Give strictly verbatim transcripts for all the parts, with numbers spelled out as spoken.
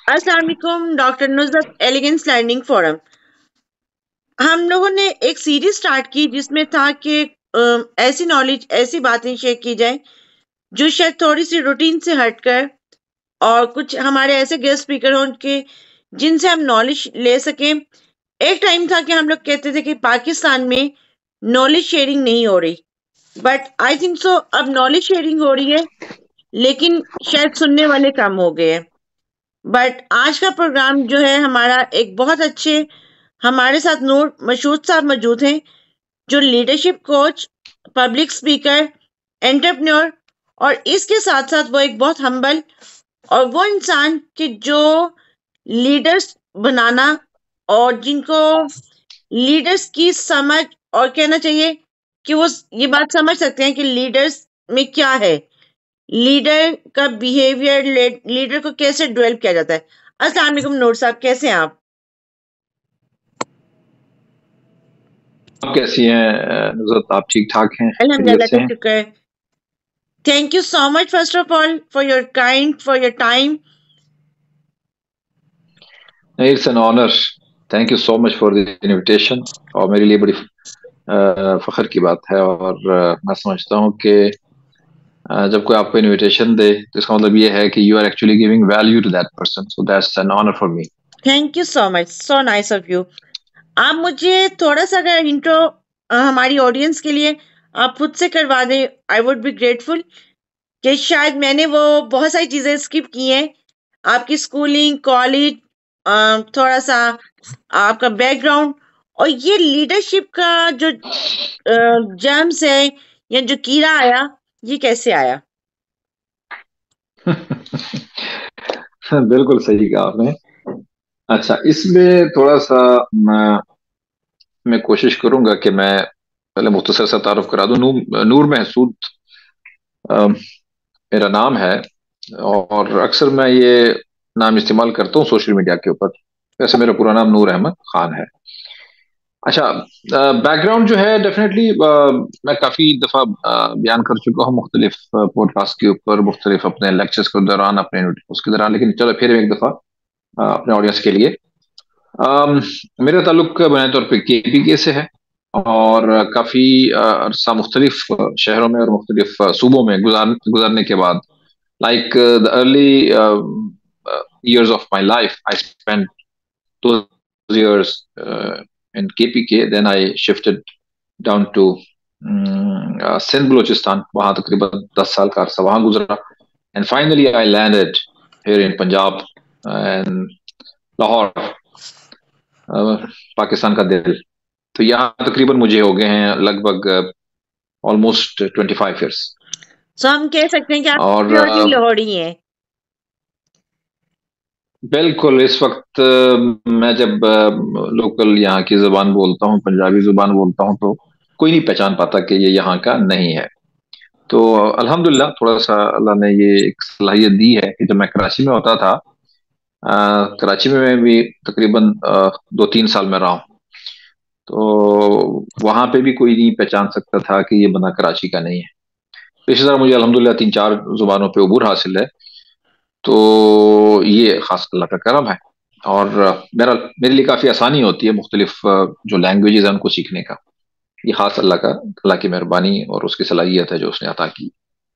अस्सलाम वालेकुम doctor Nusrat elegance learning forum. हम लोगों ने एक सीरीज स्टार्ट की जिसमें था कि अ, ऐसी नॉलेज ऐसी बातें शेयर की जाए जो शायद थोड़ी सी रूटीन से हटकर और कुछ हमारे ऐसे गेस्ट स्पीकर हों के जिनसे हम नॉलेज ले सकें। एक टाइम था कि हम लोग कहते थे कि पाकिस्तान में नॉलेज शेयरिंग नहीं हो रही, बट आई थिंक सो अब नॉलेज शेयरिंग हो रही है, लेकिन शायद सुनने वाले कम हो गए हैं। बट आज का प्रोग्राम जो है हमारा एक बहुत अच्छे हमारे साथ नूर मशहूद साहब मौजूद हैं, जो leadership coach, public speaker, entrepreneur और इसके साथ साथ वो एक बहुत हम्बल और वो इंसान कि जो लीडर्स बनाना और जिनको लीडर्स की समझ और कहना चाहिए कि वो ये बात समझ सकते हैं कि लीडर्स में क्या है, लीडर का बिहेवियर, लीडर को कैसे डेवलप किया जाता है। अस्सलाम वालेकुम नूर साहब, कैसे हैं आप? आप कैसी हैं अ, नुसरत? आप ठीक ठाक हैं, खैरियत अल्हम्दुलिल्लाह से का हैं? शुक्र है। Thank you so much first of all for your kind for your time. It's an honour. Thank you so much for the invitation. और मेरे लिए बड़ी अ, फख्र की बात है। और अ, मैं समझता हूँ कि अ, जब कोई आपको इनविटेशन दे तो इसका मतलब ये है कि you are actually giving value to that person, so that's an honour for me. Thank you so much, so nice of you. आप मुझे थोड़ा सा अगर इंट्रो हमारी ऑडियंस के लिए आप खुद से करवा दें, आई वुड बी ग्रेटफुल। कि शायद मैंने वो बहुत सारी चीजें स्किप की हैं, आपकी स्कूलिंग, कॉलेज, थोड़ा सा आपका बैकग्राउंड और ये लीडरशिप का जो जर्म्स है या जो कीड़ा आया, ये कैसे आया? बिल्कुल सही कहा आपने। अच्छा, इसमें थोड़ा सा मैं, मैं कोशिश करूंगा कि मैं पहले मुख्तसर सा तारुफ करा दूं। नूर, नूर महसूद अ, मेरा नाम है। और अक्सर मैं ये नाम इस्तेमाल करता हूँ सोशल मीडिया के ऊपर। वैसे मेरा पूरा नाम नूर अहमद खान है। अच्छा, बैकग्राउंड जो है डेफिनेटली मैं काफ़ी दफ़ा अ, बयान कर चुका हूँ मुख्तलिफ पॉडकास्ट के ऊपर, मुख्तलिफ अपने लेक्चर्स के दौरान, अपने उसके दौरान। लेकिन चलो फिर एक दफ़ा अ, अपने ऑडियंस के लिए, अम, मेरा ताल्लुक बुनियादी तौर पे केपीके से है। और काफ़ी अरसा मुख्तलिफ शहरों में और मुख्तलिफ सूबों में गुजार गुजरने के बाद, like uh, the early uh, uh, years of my life, I spent those years uh, in K P K. Then I shifted down to um, uh, Sindh Balochistan. वहाँ तकरीबन दस साल का अरसा वहाँ गुजरा. And finally I landed here in Punjab and Lahore, uh, Pakistan का दिल. तो यहाँ तकरीबन मुझे हो गए हैं लगभग almost twenty five years. So हम कह सकते हैं कि आप और प्योरली uh, लाहौरी हैं। बिल्कुल, इस वक्त अ, मैं जब लोकल यहाँ की जुबान बोलता हूँ, पंजाबी जुबान बोलता हूँ, तो कोई नहीं पहचान पाता कि ये यहाँ का नहीं है। तो अल्हम्दुलिल्लाह, थोड़ा सा अल्लाह ने ये एक सलाहियत दी है कि जब मैं कराची में होता था, अ, कराची में मैं भी तकरीबन अ, दो तीन साल में रहा हूँ। तो वहां पे भी कोई नहीं पहचान सकता था कि ये बंदा कराची का नहीं है। तो इसी तरह मुझे अल्हम्दुलिल्लाह तीन चार जुबानों पे अबूर हासिल है। तो ये खास अल्लाह का करम है। और मेरा मेरे लिए काफ़ी आसानी होती है मुख्तलिफ जो लैंग्वेजेस हैं उनको सीखने का। ये खास अल्लाह का अल्लाह की मेहरबानी और उसकी सलाहियत है जो उसने अता की।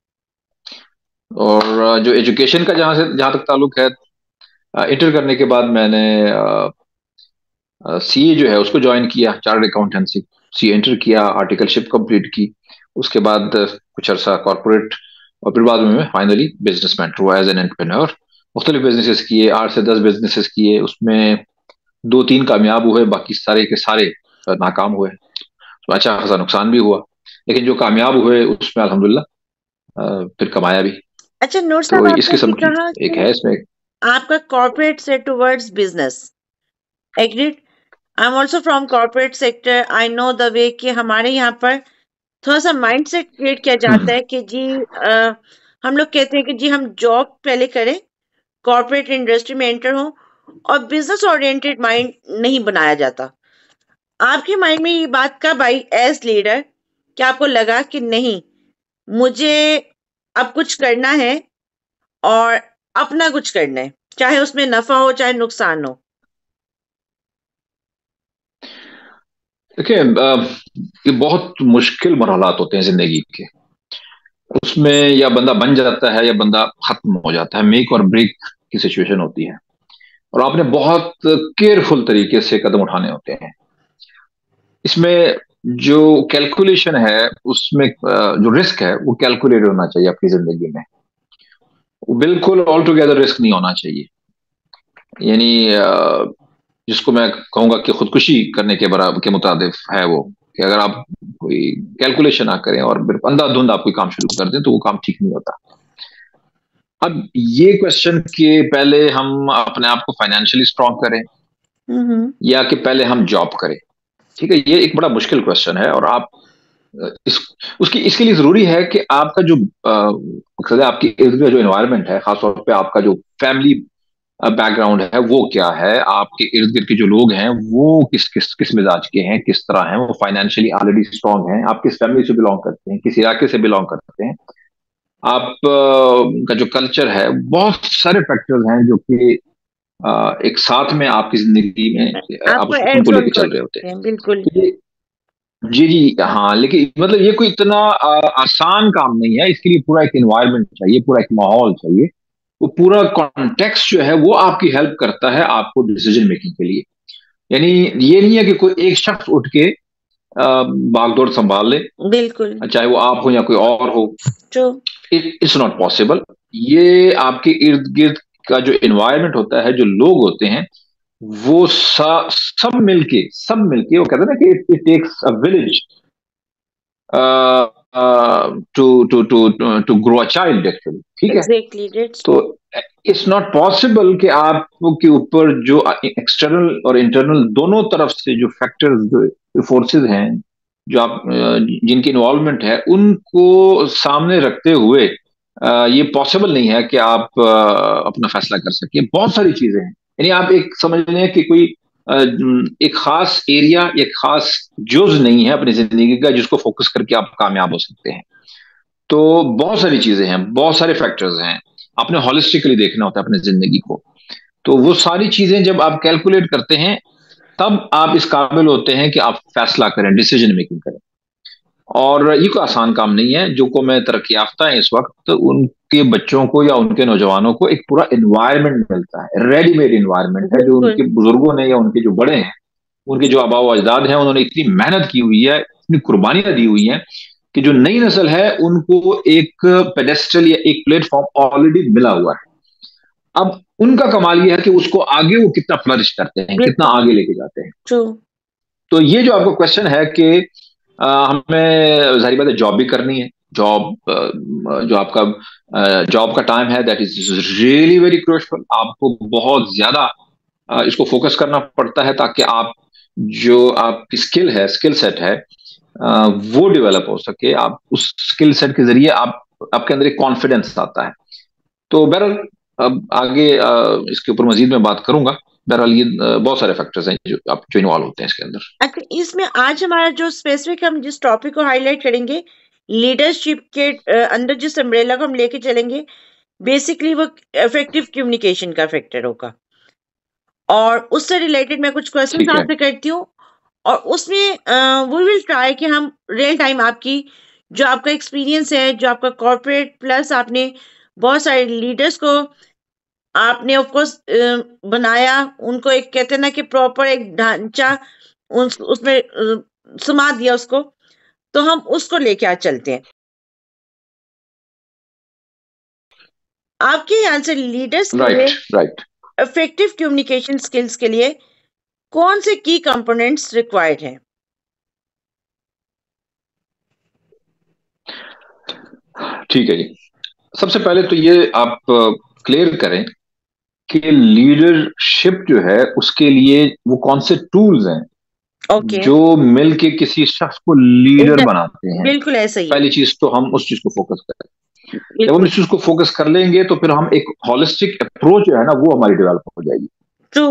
और जो एजुकेशन का जहाँ से जहाँ तक ताल्लुक है, इंटर करने के बाद मैंने सीए जो है उसको ज्वाइन किया, चार्टर्ड अकाउंटेंसी। सीए इंटर किया, आर्टिकलशिप कंप्लीट की। उसके बाद कुछ अरसा कॉरपोरेट, और फिर बाद में मैं फाइनली बिजनेस में एंटर हुआ एज एन एंटरप्रेन्योर। मुख्तलिफ बिजनेसेस किए, आठ से दस बिजनेसेस किए। उसमें दो तीन कामयाब हुए, बाकी सारे के सारे अ, नाकाम हुए। तो अच्छा खासा नुकसान भी हुआ, लेकिन जो कामयाब हुए उसमें अल्हम्दुलिल्लाह अ, फिर कमाया भी। अच्छा नूर साहब, तो इस आपने किस्म ये की कहा एक कि है इसमें। आपका कॉर्पोरेट से towards business, agreed. I am also from corporate sector. I know the way कि हमारे यहाँ पर थोड़ा सा माइंड सेट क्रिएट किया जाता हम्म, है कि जी अ, हम लोग कहते हैं कि जी हम जॉब पहले करें, कॉर्पोरेट इंडस्ट्री में एंटर हो, और बिजनेस ओरिएंटेड माइंड नहीं बनाया जाता। आपके माइंड में ये बात कब आई एज लीडर कि आपको लगा कि नहीं, मुझे अब कुछ करना है और अपना कुछ करना है? चाहे उसमें नफा हो चाहे नुकसान हो। देखिए, अ, ये बहुत मुश्किल मरहलात होते हैं जिंदगी के। उसमें या बंदा बन जाता है या बंदा खत्म हो जाता है, मेक और ब्रेक की सिचुएशन होती है, और आपने बहुत केयरफुल तरीके से कदम उठाने होते हैं। इसमें जो कैलकुलेशन है, उसमें अ, जो रिस्क है वो कैलकुलेट होना चाहिए आपकी जिंदगी में। वो बिल्कुल ऑल टुगेदर रिस्क नहीं होना चाहिए। यानी अ, जिसको मैं कहूंगा कि खुदकुशी करने के बराबर के मुताबिक है वो, कि अगर आप कोई कैलकुलेशन ना करें और बिल्कुल अंधाधुंध आप कोई काम शुरू कर दें, तो वो काम ठीक नहीं होता। अब ये क्वेश्चन कि पहले हम अपने आप को फाइनेंशियली स्ट्रांग करें हम्म। या कि पहले हम जॉब करें, ठीक है, ये एक बड़ा मुश्किल क्वेश्चन है। और आप अ, इस उसकी इसके लिए जरूरी है कि आपका जो अ, मकसद है, आपके इर्द गिर्द जो एनवायरनमेंट है, खासतौर पे आपका जो फैमिली बैकग्राउंड है वो क्या है, आपके इर्द गिर्द के जो लोग हैं वो किस किस किस मिजाज के हैं, किस तरह हैं, वो फाइनेंशियली ऑलरेडी स्ट्रांग हैं, आप किस फैमिली से बिलोंग करते हैं, किस इलाके से बिलोंग करते हैं, आप अ, का जो कल्चर है, बहुत सारे फैक्टर्स हैं जो कि अ, एक साथ में आपकी जिंदगी में आप आपको उस, उनको एड्स ऑन लेके चल कर रहे होते सकते हैं, बिल्कुल। हैं। तो ये, जी जी हाँ, लेकिन मतलब ये कोई इतना अ, आसान काम नहीं है। इसके लिए पूरा एक एनवायरनमेंट चाहिए, पूरा एक माहौल चाहिए। वो पूरा कॉन्टेक्स्ट जो है वो आपकी हेल्प करता है आपको डिसीजन मेकिंग के लिए। यानी ये नहीं है कि कोई एक शख्स उठ के अ, बागडोर संभाल ले, बिल्कुल। चाहे वो आप हो या कोई और हो। True. It it's not possible. ये आपके इर्द गिर्द का जो एनवायरनमेंट होता है, जो लोग होते हैं, वो सा, सब मिलके सब मिलके वो कहते हैं ना कि it takes a village to to to to grow a child actually, ठीक है। एग्जैक्टली, दैट्स तो ट्रू। इट्स नॉट पॉसिबल कि आपके ऊपर जो एक्सटर्नल और इंटरनल दोनों तरफ से जो फैक्टर्स, जो फोर्सेस हैं, जो आप अ, जिनकी इन्वॉल्वमेंट है, उनको सामने रखते हुए अ, ये पॉसिबल नहीं है कि आप अ, अपना फैसला कर सकें। बहुत सारी चीजें हैं। यानी आप एक समझ लें कि कोई अ, एक खास एरिया, एक खास जुज नहीं है अपनी जिंदगी का जिसको फोकस करके आप कामयाब हो सकते हैं। तो बहुत सारी चीजें हैं, बहुत सारे फैक्टर्स हैं। आपने हॉलिस्टिकली देखना होता है अपनी जिंदगी को। तो वो सारी चीजें जब आप कैलकुलेट करते हैं, तब आप इस काबिल होते हैं कि आप फैसला करें, डिसीजन मेकिंग करें। और ये कोई आसान काम नहीं है। जो को में तरक्की याफ्ता है इस वक्त, तो उनके बच्चों को या उनके नौजवानों को एक पूरा एनवायरनमेंट मिलता है, रेडीमेड एनवायरनमेंट है, जो बिल्कुल। उनके बुजुर्गों ने या उनके जो बड़े हैं, उनके जो आबा व अजदाद हैं, उन्होंने इतनी मेहनत की हुई है, इतनी कुर्बानियां दी हुई हैं, कि जो नई नस्ल है उनको एक पेडेस्टल या एक प्लेटफॉर्म ऑलरेडी मिला हुआ है। अब उनका कमाल यह है कि उसको आगे वो कितना फ्लरिश करते हैं, कितना बिल्कुल। आगे लेके जाते हैं। ट्रू। तो ये जो आपका क्वेश्चन है कि अ, हमें जाहिर बात है जॉब भी करनी है। जॉब, जो आपका जॉब का टाइम है, that is really very crucial. आपको बहुत ज्यादा अ, इसको फोकस करना पड़ता है, ताकि आप जो आपकी स्किल है, स्किल सेट है, अ, वो डेवलप हो सके। आप उस स्किल सेट के जरिए आप आपके अंदर एक कॉन्फिडेंस आता है। तो बहरहाल, अब आगे अ, इसके ऊपर मजीद में बात करूंगा। बहरहाल ये अ, बहुत सारे फैक्टर्स हैं जो आप जो इन्वॉल्व होते हैं इसके अंदर। अच्छा, इसमें आज हमारा जो स्पेसिफिक हम जिस टॉपिक को हाईलाइट करेंगे, लीडरशिप के अ, अंदर जिस अम्ब्रेला को हम लेके चलेंगे, बेसिकली वो इफेक्टिव कम्युनिकेशन का फैक्टर होगा। और उससे रिलेटेड मैं कुछ क्वेश्चंस ठीक है। आपसे करती हूँ, और उसमें वी विल ट्राई कि हम रियल टाइम आपकी जो आपका एक्सपीरियंस है, जो आपका कॉर्पोरेट, प्लस आपने बहुत सारे लीडर्स को आपने ऑफ कोर्स बनाया, उनको एक कहते हैं ना कि प्रॉपर एक ढांचा उस, उसमें अ, समा दिया उसको, तो हम उसको लेके आज चलते हैं। आपके ख्याल से लीडर्स के लिए right right. Effective communication skills के लिए कौन से की कंपोनेंट्स रिक्वायर्ड हैं? ठीक है जी। सबसे पहले तो ये आप क्लियर करें कि लीडरशिप जो है उसके लिए वो कौन से टूल्स हैं ओके। जो मिलके किसी शख्स को लीडर बनाते हैं। बिल्कुल ऐसा ही है। पहली चीज तो हम उस चीज को फोकस करें। जब हम बिल्कुल। इस चीज को फोकस कर लेंगे, तो फिर हम एक हॉलिस्टिक अप्रोच जो है ना, वो हमारी डेवलप हो जाएगी। ट्रू।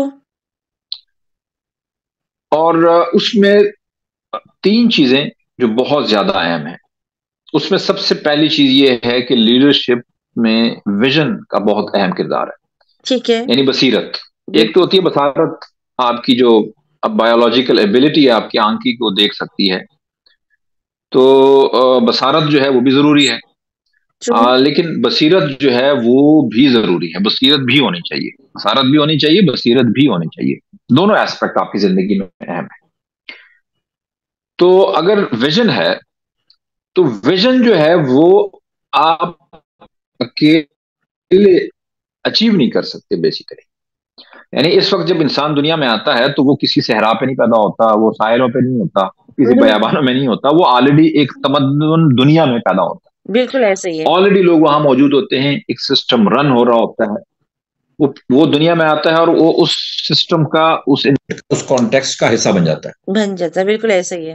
और अ, उसमें तीन चीजें जो बहुत ज्यादा अहम है। उसमें सबसे पहली चीज ये है कि लीडरशिप में विजन का बहुत अहम किरदार है। ठीक है। यानी बसीरत। एक तो होती है बसारत, आपकी जो अब बायोलॉजिकल एबिलिटी है आपकी आंख की को देख सकती है, तो अ, बसारत जो है वो भी जरूरी है। ट्रू। आ, लेकिन बसीरत जो है वो भी जरूरी है, बसीरत भी होनी चाहिए, बसारत भी होनी चाहिए, बसीरत भी होनी चाहिए। दोनों एस्पेक्ट आपकी जिंदगी में अहम है। तो अगर विजन है, तो विजन जो है वो आप अकेले अचीव नहीं कर सकते बेसिकली। यानी इस वक्त जब इंसान दुनिया में आता है तो वो किसी सहरा पे नहीं पैदा होता, वो साहिलों पे नहीं होता, किसी बिल्कुल बयाबानों में नहीं होता, वो ऑलरेडी एक तमद्दुन दुनिया में पैदा होता बिल्कुल ऐसा ही है। है। ऑलरेडी लोग वहां मौजूद होते हैं, एक सिस्टम रन हो रहा होता है। वो वो दुनिया में आता है और वो उस सिस्टम का, उस उस कॉन्टेक्स्ट का हिस्सा बन जाता है। बन जाता है, बिल्कुल ऐसा ही है।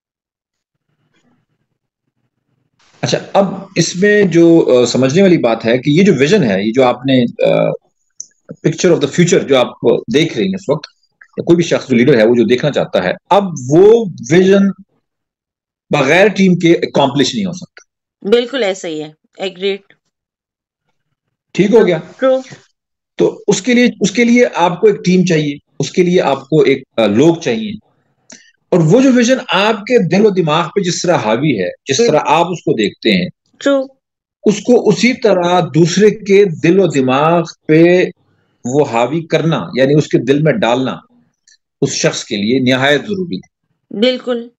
अच्छा, अब इसमें जो अ, समझने वाली बात है कि ये जो विजन है, ये जो आपने पिक्चर ऑफ द फ्यूचर जो आप देख रही हैं इस वक्त, या कोई भी शख्स जो लीडर है वो जो देखना चाहता है, अब वो विजन बगैर टीम के अकॉम्प्लिश नहीं हो सकता। बिल्कुल ऐसा ही है। एग्रीड। ठीक हो गया। ट्रू। तो उसके लिए उसके लिए आपको एक टीम चाहिए, उसके लिए आपको एक अ, लोग चाहिए। और वो जो विजन आपके दिल और दिमाग पे जिस तरह हावी है, जिस तरह आप उसको देखते हैं, ट्रू। उसको उसी तरह दूसरे के दिल और दिमाग पे वो हावी करना, यानी उसके दिल में डालना, उस शख्स के लिए निहायत जरूरी है। बिल्कुल।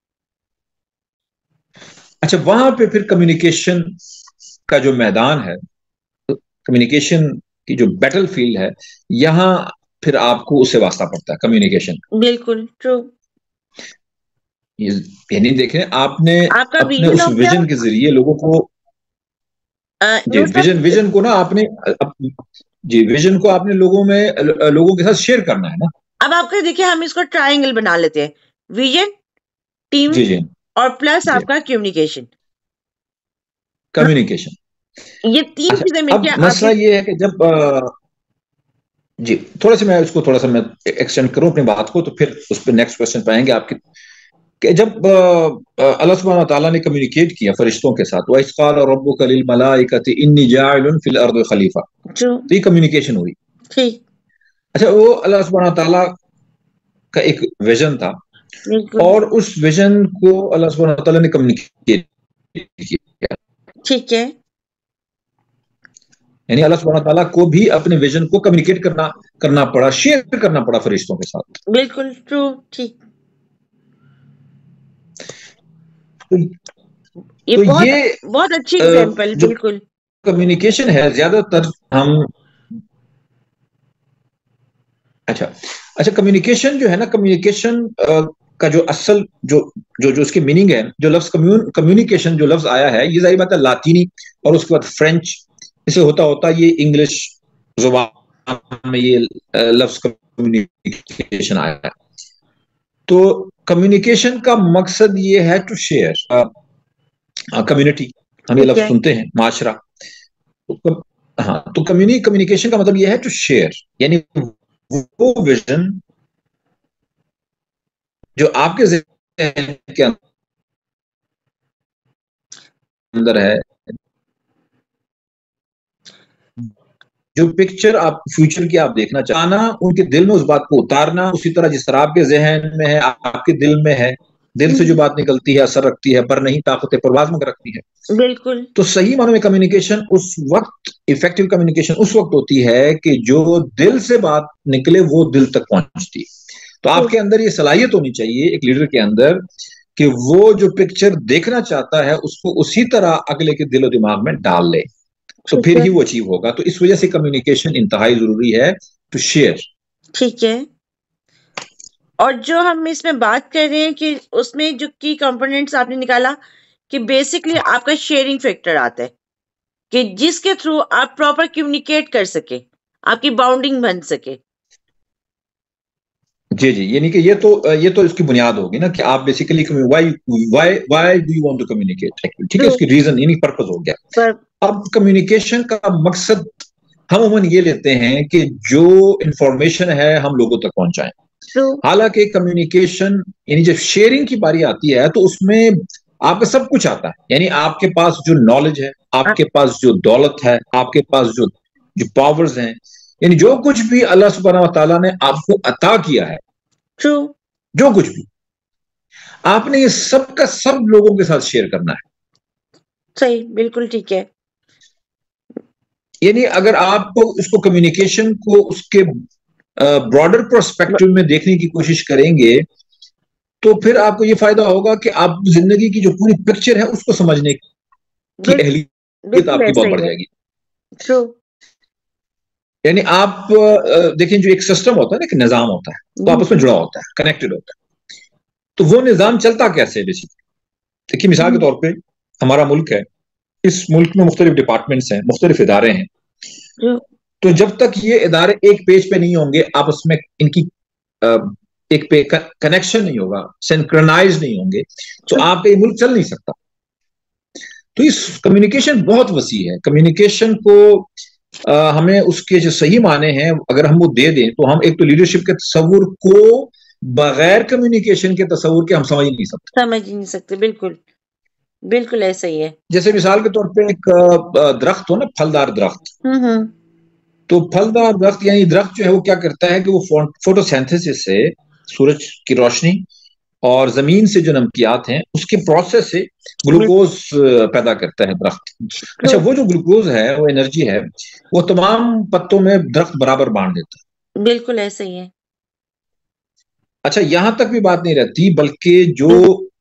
अच्छा, वहां पे फिर कम्युनिकेशन का जो मैदान है, कम्युनिकेशन की जो बैटल फील्ड है, यहां फिर आपको उससे वास्ता पड़ता है कम्युनिकेशन। बिल्कुल ट्रू। यानी देखें, आपने आपका अपने विजन उस हो गया। विजन के जरिए लोगों को, जी विजन नुसरत, विजन को ना आपने अप, जी विजन को आपने लोगों में लोगों के साथ शेयर करना है ना। अब आपका देखिए, हम इसको ट्रायंगल बना लेते हैं। विजन, टीम जी जी और प्लस जी आपका कम्युनिकेशन। कम्युनिकेशन। ये तीन अच्छा, चीजें अब मिलके मसला आपकी। ये है कि जब अ, जी थोड़ा सा मैं उसको थोड़ा सा मैं एक्सटेंड करूं अपनी बात को, तो फिर उस पर नेक्स्ट क्वेश्चन पे आएंगे आपके। कि जब अ, अ, अल्लाह सुब्हानहू व तआला ने कम्युनिकेट किया फरिश्तों के साथ, व इज़ क़ाल रब्बुका लिल मलाइकति इन्नी जाइलुन फिल अर्दि खलीफा, ट्रू। तो ये कम्युनिकेशन हुई। ठीक। अच्छा, वो अल्लाह सुब्हानहू व तआला का एक विजन था, बिल्कुल। और उस विजन को अल्लाह सुब्हानहू व तआला ने कम्युनिकेट किया। ठीक है। यानी अल्लाह सुब्हानहू व तआला को भी अपने विजन को कम्युनिकेट करना करना पड़ा, शेयर करना पड़ा फरिश्तों के साथ। बिल्कुल ट्रू। ठीक। तो, ये तो बहुत ये बहुत अच्छी अ, एग्जाम्पल। जो बिल्कुल। कम्युनिकेशन है, ज्यादातर हम, अच्छा अच्छा कम्युनिकेशन जो है ना, कम्युनिकेशन का जो असल जो जो जो उसकी मीनिंग है, जो लफ्ज कम्यून कम्युनिकेशन जो लफ्ज आया है, ये जाहिर बात है लातीनी और उसके बाद फ्रेंच, इसे होता होता ये इंग्लिश जुबान में ये अ, लफ्ज कम्युनिकेशन आया है। तो कम्युनिकेशन का मकसद ये है टू शेयर, कम्युनिटी, हम ये ठीक लफ्ज है। सुनते हैं, माशरा। तो कम- हाँ, तो कम्युनि कम्युनिकेशन का मतलब ये है टू शेयर, यानी वो विजन जो आपके ज़हन के अंदर है, जो पिक्चर आप फ्यूचर की आप देखना चाहना, उनके दिल में उस बात को उतारना, उसी तरह जिस तरह आपके जहन में है, आपके दिल में है, दिल से जो बात निकलती है असर रखती है, पर नहीं ताकत परवाज मगर रखती है। बिल्कुल। तो सही मानों में कम्युनिकेशन उस वक्त, इफेक्टिव कम्युनिकेशन उस वक्त होती है कि जो दिल से बात निकले वो दिल तक पहुंचती है। तो आपके अंदर ये सलाहियत होनी चाहिए एक लीडर के अंदर, कि वो जो पिक्चर देखना चाहता है उसको उसी तरह अगले के दिलो दिमाग में डाल ले, तो ठीक फिर है। ही वो अचीव होगा। तो इस वजह से कम्युनिकेशन इंतहाई जरूरी है, टू शेयर। ठीक है। और जो हम इसमें बात कर रहे हैं कि उसमें जो की कंपोनेंट्स आपने निकाला, कि बेसिकली आपका शेयरिंग फैक्टर आता है, कि जिसके थ्रू आप प्रॉपर कम्युनिकेट कर सके, आपकी बाउंडिंग बन सके। जी जी, यानी कि ये तो ये तो इसकी बुनियाद होगी ना, कि आप basically why why why do you want to communicate, ठीक है, ट्रू। उसकी रीजन यानी पर्पस हो गया। पर अब कम्युनिकेशन का मकसद हम अमूमन ये लेते हैं कि जो इंफॉर्मेशन है हम लोगों तक पहुंचाएं। ट्रू। हालांकि कम्युनिकेशन यानी जब शेयरिंग की बारी आती है तो उसमें आपका सब कुछ आता है, यानी आपके पास जो नॉलेज है, आपके पास जो दौलत है, आपके पास जो जो पावर्स हैं, यानी जो कुछ भी अल्लाह सुब्हानहू व तआला ने आपको अता किया है, ट्रू, जो कुछ भी, आपने ये सब का सब लोगों के साथ शेयर करना है। सही, बिल्कुल ठीक है। यानी अगर आप उसको कम्युनिकेशन को उसके ब्रॉडर पर्सपेक्टिव में देखने की कोशिश करेंगे, तो फिर आपको ये फायदा होगा कि आप जिंदगी की जो पूरी पिक्चर है उसको समझने की बिल- अहलियत बिल्कुल आपकी ऐसा बहुत ही बढ़ है। जाएगी। ट्रू, यानी आप अ, देखें, जो एक सिस्टम होता है ना, एक निजाम होता है, तो आपस में जुड़ा होता है, कनेक्टेड होता है। तो वो निजाम चलता कैसे है बेसिकली? देखिए, मिसाल के तौर पे हमारा मुल्क है, इस मुल्क में मुख्तलिफ डिपार्टमेंट्स हैं, मुख्तलिफ इदारे हैं। ट्रू, तो जब तक ये इदारे एक पेज पे नहीं होंगे, आपस में इनकी अ, एक पे कनेक्शन नहीं होगा, सिंक्रोनाइज नहीं होंगे, तो आपका ये मुल्क चल नहीं सकता। तो इस कम्युनिकेशन बहुत वसी है। कम्युनिकेशन को आ, हमें उसके जो सही माने हैं अगर हम वो दे दें, तो हम एक तो लीडरशिप के तस्वुर को बगैर कम्युनिकेशन के तस्वुर के हम समझ ही नहीं सकते। समझ ही नहीं सकते। बिल्कुल, बिल्कुल ऐसा ही है। जैसे मिसाल के तौर पे एक अ, दरख्त हो ना, फलदार दरख्त, हम्म हम्म तो फलदार दरख्त यानी दरख्त जो है वो क्या करता है कि वो फोटोसिंथेसिस से, सूरज की रोशनी और जमीन से जो नमकियात हैं उसके प्रोसेस से ग्लूकोज पैदा करता है दरख्त। अच्छा, वो जो ग्लूकोज है, वो एनर्जी है, वो तमाम पत्तों में दरख्त बराबर बांट देता है। बिल्कुल ऐसा ही है। अच्छा, यहां तक भी बात नहीं रहती, बल्कि जो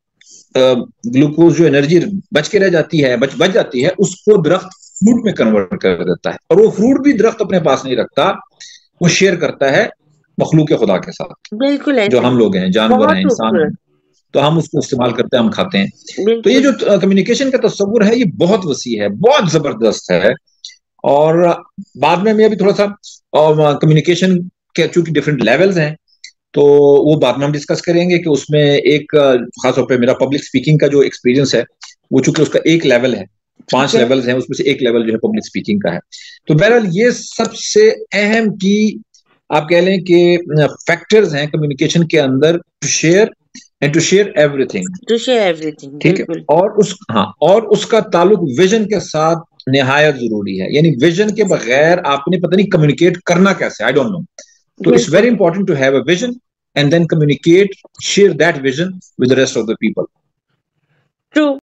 ग्लूकोज, जो एनर्जी बच के रह जाती है, बच बच जाती है, उसको दरख्त फ्रूट में कन्वर्ट कर देता है। और वो फ्रूट भी दरख्त अपने पास नहीं रखता, वो शेयर करता है मखलूक खुदा के साथ, बिल्कुल ऐसा जो ही हम है। लोग हैं, जानवर बहुत हैं, इंसान हैं। खूबसूरत। तो हम उसको इस्तेमाल करते हैं, हम खाते हैं। तो ये बिल्कुल, जो कम्युनिकेशन का तस्वुर है, ये बहुत वसी है, बहुत जबरदस्त है। और बाद में मैं अभी थोड़ा सा कम्युनिकेशन के चूंकि डिफरेंट लेवल्स हैं, तो वो बाद में हम डिस्कस करेंगे कि उसमें एक खासतौर पे मेरा पब्लिक स्पीकिंग का जो एक्सपीरियंस है, वो चूंकि उसका एक लेवल है, पांच है। लेवल्स हैं, उसमें से एक लेवल जो है पब्लिक स्पीकिंग का है। तो बहरहाल ये सबसे अहम की आप कह लें कि फैक्टर्स हैं कम्युनिकेशन के अंदर, to share and to share everything. To share everything, ठीक है। बिल्कुल। और उस हाँ और उसका ताल्लुक विजन के साथ निहायत जरूरी है। यानी विजन के बगैर आपने पता नहीं कम्युनिकेट करना कैसे, आई डोंट नो। तो इट्स वेरी बिल्कुल, important to have a vision and then communicate, share that vision with the rest of the people. True.